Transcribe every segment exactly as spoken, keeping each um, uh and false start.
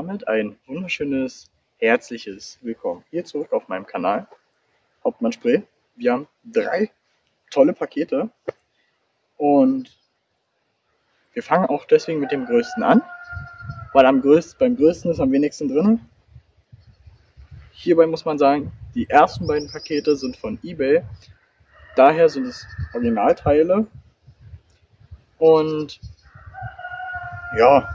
damit ein wunderschönes, herzliches Willkommen hier zurück auf meinem Kanal Hauptmann Spree. Wir haben drei tolle Pakete und wir fangen auch deswegen mit dem größten an, weil am größten, beim größten ist am wenigsten drin. Hierbei muss man sagen, die ersten beiden Pakete sind von eBay, daher sind es Originalteile und ja,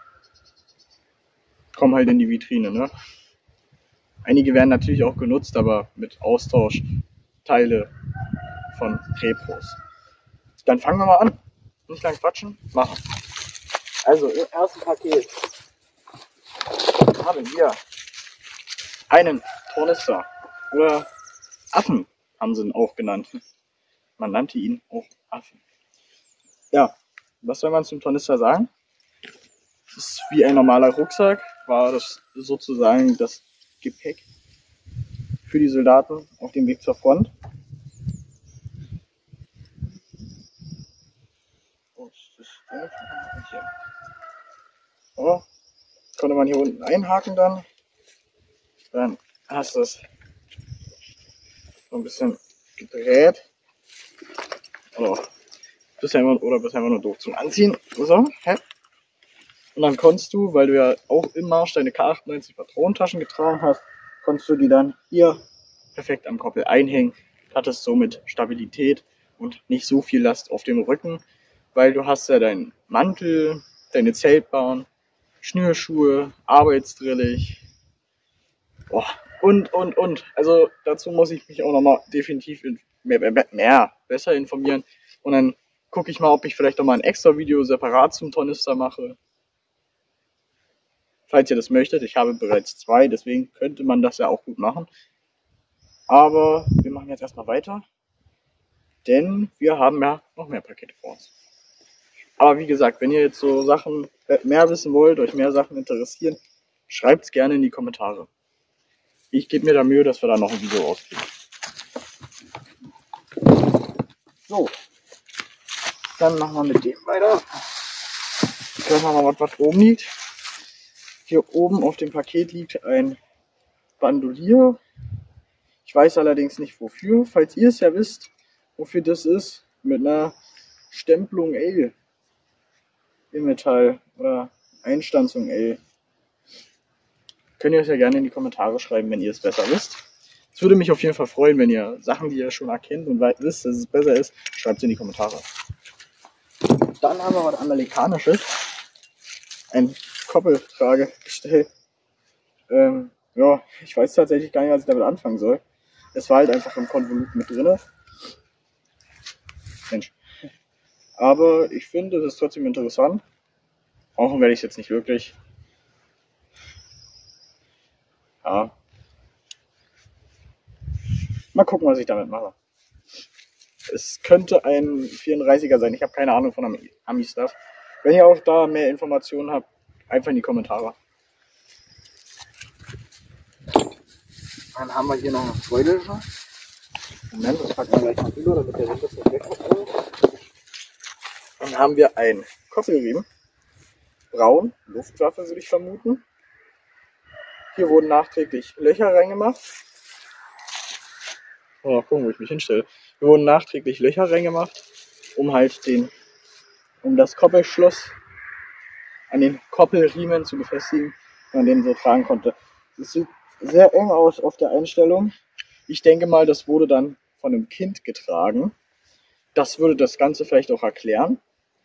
kommen halt in die Vitrine, ne? Einige werden natürlich auch genutzt, aber mit Austauschteile von Repros. Dann fangen wir mal an. Nicht lang quatschen, machen. Also im ersten Paket haben wir einen Tornister oder Affen haben sie ihn auch genannt. Man nannte ihn auch Affen. Ja, was soll man zum Tornister sagen? Es ist wie ein normaler Rucksack, war das sozusagen das Gepäck für die Soldaten auf dem Weg zur Front. So, konnte man hier unten einhaken dann. Dann hast du es so ein bisschen gedreht. Oder bist einfach, oder bist einfach nur doof zum Anziehen. So, hä? Und dann konntest du, weil du ja auch im Marsch deine K achtundneunzig Patronentaschen getragen hast, konntest du die dann hier perfekt am Koppel einhängen. Hattest somit Stabilität und nicht so viel Last auf dem Rücken, weil du hast ja deinen Mantel, deine Zeltbahn, Schnürschuhe, Arbeitsdrillig, boah, und, und, und. Also dazu muss ich mich auch nochmal definitiv mehr, mehr, mehr, besser informieren. Und dann gucke ich mal, ob ich vielleicht nochmal ein extra Video separat zum Tornister mache. Falls ihr das möchtet, ich habe bereits zwei, deswegen könnte man das ja auch gut machen. Aber wir machen jetzt erstmal weiter, denn wir haben ja noch mehr Pakete vor uns. Aber wie gesagt, wenn ihr jetzt so Sachen mehr wissen wollt, euch mehr Sachen interessieren, schreibt es gerne in die Kommentare. Ich gebe mir da Mühe, dass wir da noch ein Video rauskriegen. So, dann machen wir mit dem weiter. Dann haben wir mal, was oben liegt. Hier oben auf dem Paket liegt ein Bandolier. Ich weiß allerdings nicht wofür. Falls ihr es ja wisst, wofür das ist, mit einer Stempelung L im Metall oder Einstanzung L, könnt ihr es ja gerne in die Kommentare schreiben, wenn ihr es besser wisst. Es würde mich auf jeden Fall freuen, wenn ihr Sachen, die ihr schon erkennt und wisst, dass es besser ist, schreibt es in die Kommentare. Dann haben wir was Amerikanisches. Ein Koppeltragegestell. Ähm, ja, ich weiß tatsächlich gar nicht, was ich damit anfangen soll. Es war halt einfach im Konvolut mit drin. Mensch. Aber ich finde, es ist trotzdem interessant. Brauchen werde ich es jetzt nicht wirklich. Ja. Mal gucken, was ich damit mache. Es könnte ein vierunddreißiger sein. Ich habe keine Ahnung von Ami-Stuff. Wenn ihr auch da mehr Informationen habt, einfach in die Kommentare. Dann haben wir hier noch eine Beutel. Moment, das packen wir gleich mal rüber, damit der Wind das nicht wegkommt. Dann haben wir einen Koffelriemen. Braun, Luftwaffe würde ich vermuten. Hier wurden nachträglich Löcher reingemacht. Oh, mal gucken, wo ich mich hinstelle. Hier wurden nachträglich Löcher reingemacht, um halt den, um das Koppelschloss an den Koppelriemen zu befestigen, man den so tragen konnte. Das sieht sehr eng aus auf der Einstellung. Ich denke mal, das wurde dann von einem Kind getragen. Das würde das Ganze vielleicht auch erklären.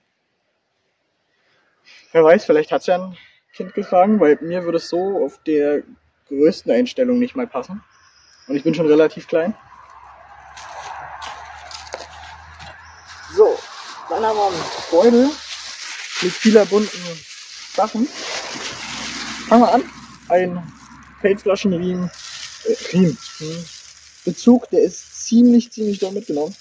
Wer weiß, vielleicht hat es ja ein Kind getragen, weil mir würde es so auf der größten Einstellung nicht mal passen. Und ich bin schon relativ klein. So, dann haben wir einen Beutel mit vieler bunten Sachen. Fangen wir an. Ein Feldflaschenriemen. Äh, Riemen. Hm. Bezug, der ist ziemlich, ziemlich doll mitgenommen.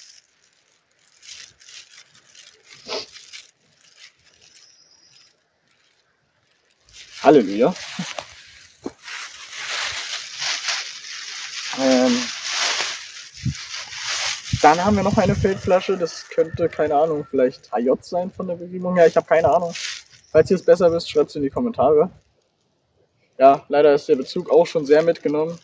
Halleluja. Ähm, dann haben wir noch eine Feldflasche, das könnte, keine Ahnung, vielleicht H J sein von der Beriemung her, ich habe keine Ahnung. Falls ihr es besser wisst, schreibt es in die Kommentare. Ja, leider ist der Bezug auch schon sehr mitgenommen.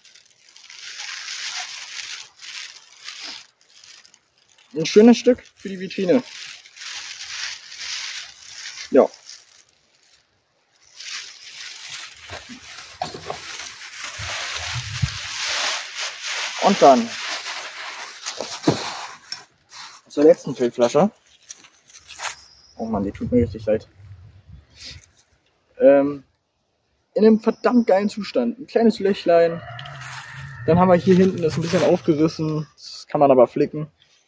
Ein schönes Stück für die Vitrine. Ja. Und dann zur letzten Filtflasche. Oh Mann, die tut mir richtig leid. Ähm, in einem verdammt geilen Zustand. Ein kleines Löchlein. Dann haben wir hier hinten das ein bisschen aufgerissen. Das kann man aber flicken.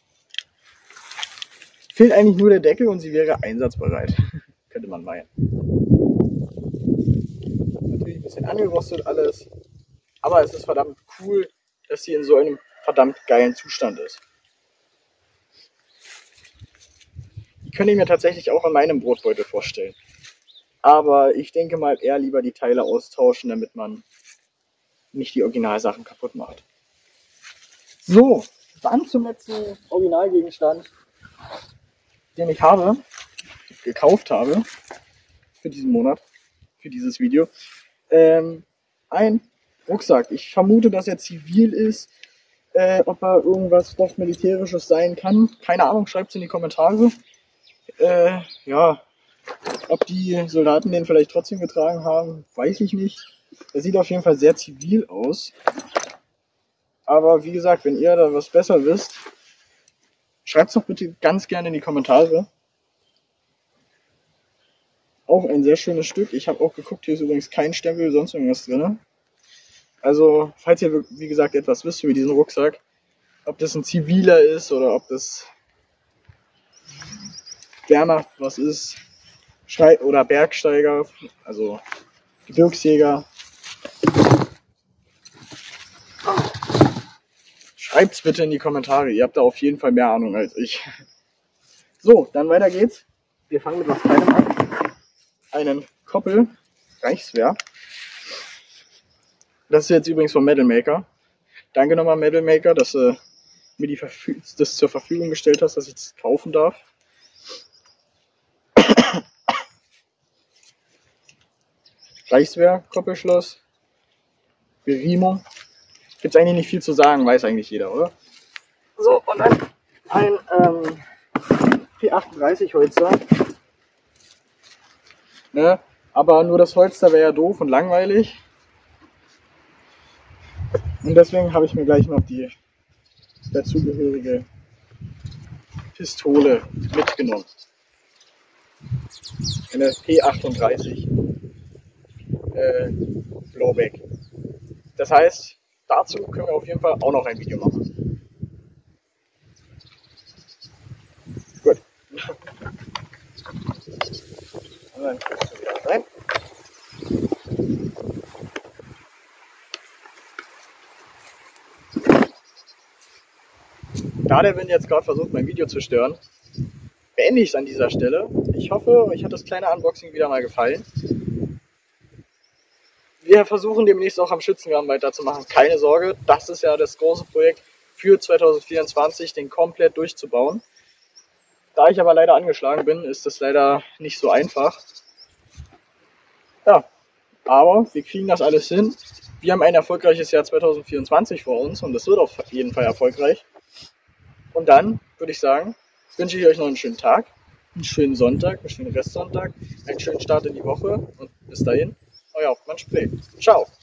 Fehlt eigentlich nur der Deckel und sie wäre einsatzbereit. Könnte man meinen. Natürlich ein bisschen angerostet alles. Aber es ist verdammt cool, dass sie in so einem verdammt geilen Zustand ist. Die könnte ich mir tatsächlich auch in meinem Brotbeutel vorstellen. Aber ich denke mal eher lieber die Teile austauschen, damit man nicht die Originalsachen kaputt macht. So, dann zum letzten Originalgegenstand, den ich habe, gekauft habe, für diesen Monat, für dieses Video. Ähm, ein Rucksack. Ich vermute, dass er zivil ist, äh, ob er irgendwas doch Militärisches sein kann. Keine Ahnung, schreibt es in die Kommentare. Äh, ja, ob die Soldaten den vielleicht trotzdem getragen haben, weiß ich nicht. Er sieht auf jeden Fall sehr zivil aus. Aber wie gesagt, wenn ihr da was besser wisst, schreibt es doch bitte ganz gerne in die Kommentare. Auch ein sehr schönes Stück. Ich habe auch geguckt, hier ist übrigens kein Stempel, sonst irgendwas drin. Also, falls ihr, wie gesagt, etwas wisst über diesen Rucksack, ob das ein ziviler ist oder ob das Wehrmacht was ist, Schrei oder Bergsteiger, also Gebirgsjäger. Schreibt's bitte in die Kommentare, ihr habt da auf jeden Fall mehr Ahnung als ich. So, dann weiter geht's. Wir fangen mit was Kleinem an. Einen Koppel Reichswehr. Das ist jetzt übrigens vom Metal Maker. Danke nochmal Metal Maker, dass du mir die Verfü das zur Verfügung gestellt hast, dass ich das kaufen darf. Reichswehr, Koppelschloss, Berimo. Gibt es eigentlich nicht viel zu sagen, weiß eigentlich jeder, oder? So, und dann ein ähm, P achtunddreißig Holster. Ne? Aber nur das Holster wäre ja doof und langweilig. Und deswegen habe ich mir gleich noch die dazugehörige Pistole mitgenommen. Eine P achtunddreißig äh, Blowback. Das heißt, dazu können wir auf jeden Fall auch noch ein Video machen. Gut. Und dann kriegst du wieder rein. Da der Wind jetzt gerade versucht, mein Video zu stören, beende ich es an dieser Stelle. Ich hoffe, euch hat das kleine Unboxing wieder mal gefallen. Wir versuchen demnächst auch am Schützengraben weiterzumachen. Keine Sorge, das ist ja das große Projekt für zweitausendvierundzwanzig, den komplett durchzubauen. Da ich aber leider angeschlagen bin, ist das leider nicht so einfach. Ja, aber wir kriegen das alles hin. Wir haben ein erfolgreiches Jahr zweitausendvierundzwanzig vor uns und das wird auf jeden Fall erfolgreich. Und dann würde ich sagen, wünsche ich euch noch einen schönen Tag, einen schönen Sonntag, einen schönen Restsonntag, einen schönen Start in die Woche und bis dahin, euer Hauptmann Spree. Ciao!